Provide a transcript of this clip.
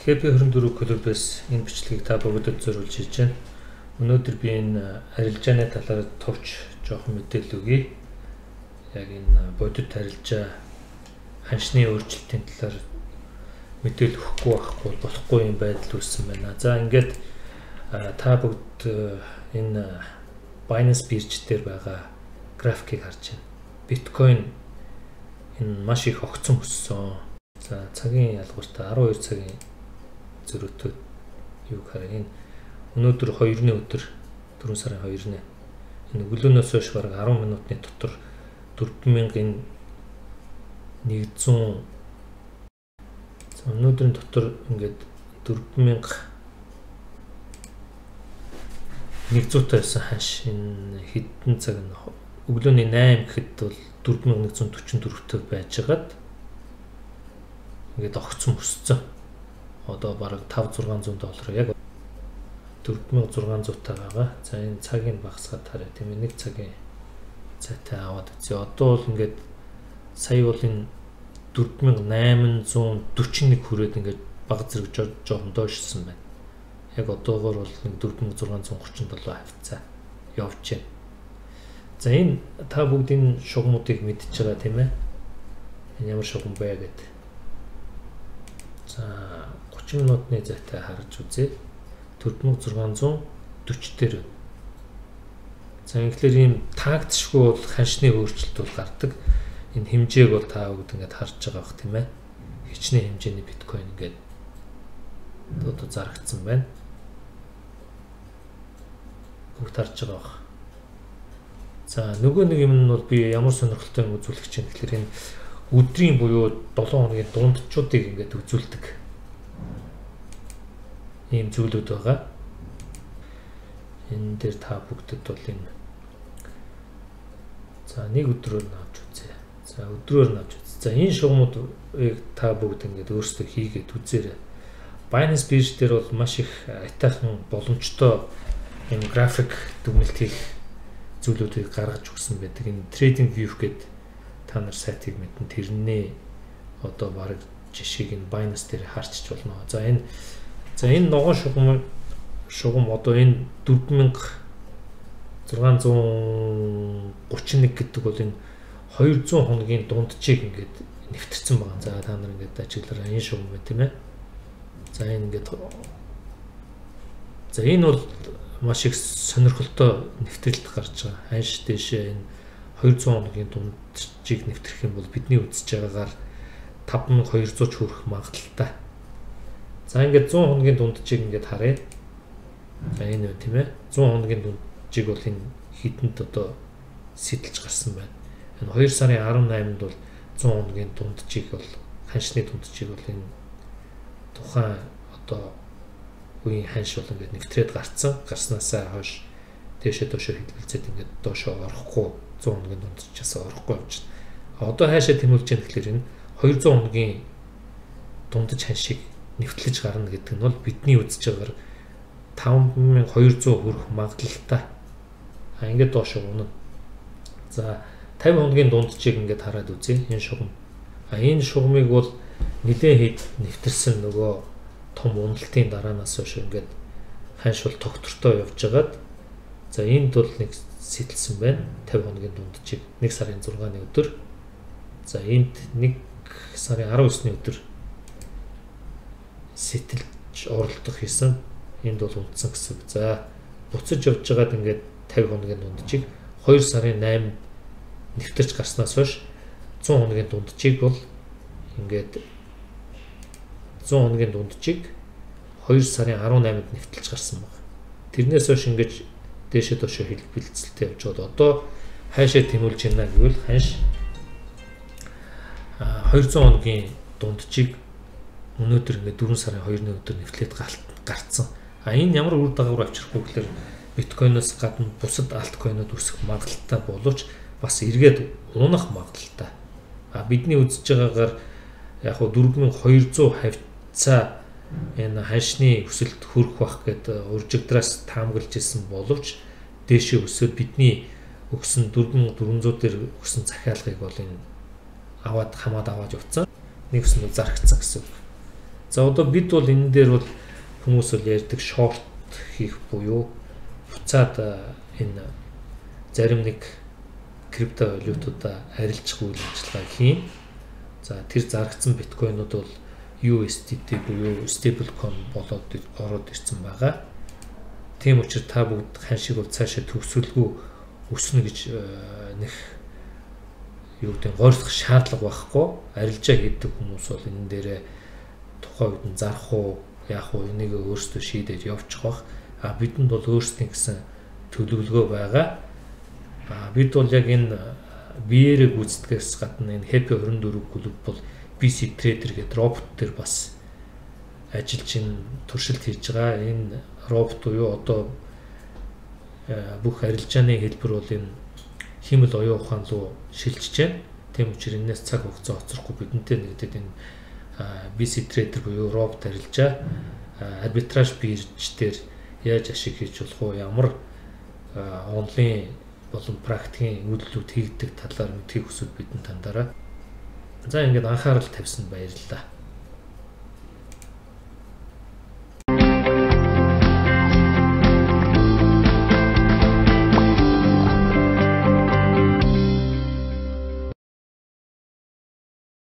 Тэгэхээр би 24 клубээс энэ бичлэгийг та бүгдэд зориулж хийж байна. Өнөөдөр би энэ арилжааны талаар товч жоохон мэдээлэл өгье. Яг энэ бодит арилжаа ханшны өөрчлөлтийн талаар мэдээлэл өгөхгүй байхгүй болохгүй юм байдал үүссэн байна. За ингээд та бүгд энэ Binance бирж дээр байгаа графикийг харж байна. Биткойн энэ маш их огцон өссөн. За цагийн ялгууртаа 12 цагийн зөрүүтүүд юу хараа энэ өнөөдөр 2-ны өдөр 4 сарын 2-ны энэ өглөөнөөс хойш бараг 10 минутын дотор 4100 өнөөдрийн дотор ингээд 4100 тайсан ханш энэ хэдэн цаг нь өглөөний 8 гэхэд бол 4144 төв байжгаад ингээд огцон өссөн. Одоо бараг 5-600 $, яг 4600 таагаа. За энэ цагийг багасгаад харъя тийм ээ, нэг цагийн цайтай аваад үзье. Одоо бол ингээд сая бол энэ 4841 хүрээд ингээд баг зэрэг жоохон доошсон байна. Яг одоогоор бол нэг 4637 хавцаа явж байна. За энэ та бүгд энэ шугамуудыг мэдчихэж байгаа тийм ээ. Энэ ямар шугам бэ гэдэг. За 30 минутны зайтай харж үзье. 4640 дээр. За ингээр ийм таагдшгүй бол ханшны өөрчлөлт бол гардаг. Энэ хэмжээг бол та бүгд ингээд харж байгаа бох тийм ээ. Хичнээн хэмжээний биткойн ингээд одоо зарагдсан байна. Бүгд харж байгаа бох. За нөгөө нэг юм нь бол би ямар сонирхолтой юм үзүүлэх чинь тэгэхээр энэ өдрийн буюу 7 хоногийн дундчуудыг ингээд үзүүлдэг ийм зүйлүүд байгаа. Энэ дээр та бүгдэд бол энэ за нэг өдрөөр нь авч үзье. За өдрөөр нь авч үзье. За энэ шугамуудыг та бүгд ингээд өөрсдөө хийгээд үзээрэй. Binance бирж дээр бол маш их айтайхан боломжтой энэ график дүгнэлт хийх зүйлүүдийг гаргаж өгсөн байдаг. Энэ Trading View гэдэг та нар сайтыг мэдэн тэрнээ одоо баг жишээг нь Binance дээр харчиж болно. За энэ ногоон шугам одоо энэ 4631 гэдэг бол энэ 200 хоногийн дунджийг ингээд нэвтэрсэн байгаа. За та нар ингээд ажиглаараа энэ шугам байна тийм ээ. За энэ ингээд за энэ бол маш их сонирхолтой нэвтрэлт гарч байгаа. Ханш дэшээ энэ 200 хоногийн дунджийг нэвтрэх юм бол бидний үзэж байгаагаар 5200 ч хүрэх магадaltaй. За ингээд 100 хоногийн дунджийг ингээд харъя. За энэ үү тийм ээ. 100 хоногийн дунджийг бол энэ хідэнд одоо сэтэлж гарсан байна. Энэ 2 сарын 18-нд бол 100 хоногийн дунджийг бол ханшны дунджийг бол энэ тухайн одоо үеийн ханш бол ингээд нэвтрээд гарснаасаа хойш дээшээ доошоо хилбэлцээд ингээд доошоо орохгүй 100 хоногийн дунджаас орохгүй явж байна. Одоо хаашаа тэмүүлж яах гэхээр энэ 200 хоногийн дундаж ханшийг нэвтлэж гарна гэдэг нь бол бидний үзэж байгаагаар 5200 хүрэх магадaltaй. Ингээд доошоо унана. За 50 хоногийн дунджийг ингээд хараад үзье энэ шугам. Энэ шугамыг бол нэлээд нэвтэрсэн нөгөө том уналтын дараанаас хойш ингээд ханш бол тогтвортой явж байгаад за энд бол нэг сэтэлсэн байна. 50 хоногийн дунджийг 1 сарын 6-ны өдөр. За энд 1 сарын 19-ны өдөр сэтэлж оролдох хийсэн. Энд бол унтсан гэсэн. За буцаж явж байгаад ингээд 50 хоногийн дунджийг 2 сарын 8-нд нэвтэрч гарснаас хойш 100 хоногийн дунджийг бол ингээд 100 хоногийн дунджийг 2 сарын 18-нд нэвтэлж гарсан байна. Тэрнээс хойш ингээд дээшээ доошоо хилбэлцэлтэй явж байгаа. Одоо хаашаа тэмүүлж байна гэвэл ханш 200 хоногийн дунджийг өнөөдөр ингээд 4 сарын 2-ны өдөр нэвтлээд гарцсан. Энэ ямар үр дагавар авчрахгүй гэхээр биткойноос гадна бусад альткойнууд өсөх магадaltaй боловч бас эргээд унах магадaltaй. Бидний үзэж байгаагаар яг хөө 4200 хавцаа энэ ханшны өсөлт хүрэх бах гэдэг уржигдраас таамаглаж ирсэн боловч дээшээ өсөд бидний өгсөн 4400 дээр өгсөн захиалгыг бол энэ хамаад аваад явцсан. Нэг өснө зарагдсан гэсэн үг. За одоо бид бол энэ дээр бол хүмүүс бол ярьдаг шорт хийх буюу буцаад энэ зарим нэг криптовалютуудаа арилжих үйл ажиллагаа хийн. За тэр зарагдсан биткойнууд бол USDT буюу stablecoin болоод ороод ирсэн байгаа. Тийм учраас та бүгд ханшиг бол цаашаа төгсөлгүй өснө гэж нэг юу гэдэг гойрох шаардлага байхгүй. Арилжаа хийдэг хүмүүс бол энэ дээрээ тухайн үед нь зарах уу, яах уу энийг өөрсдөө шийдээд явчих бах. Бидэнд бол өөрсдийн гэсэн төлөвлөгөө байгаа. Бид бол яг энэ биеэрээ гүйцэтгэхээс гадна энэ Happy 24 клуб бол BC Trader гэдэг робот төр бас ажиллаж ин туршилт хийж байгаа. Энэ робот уу одоо бүх арилжааны хэлбэр бол энэ химэл оюун ухаан руу шилжиж байна. Тийм учраас энэс цаг хугацаа хоцрохгүй бидэнтэй нэгдээд энэ BC Trader буюу робот арилжаа арбитраж бирж дээр яаж ашиг хийж болох уу, ямар онлайн болон практикийн үйлдэлүүд хийгдэг талаар мэдхийг хүсвэл бидэнд тандараа. За ингээд анхаарал тавьсанд баярлалаа.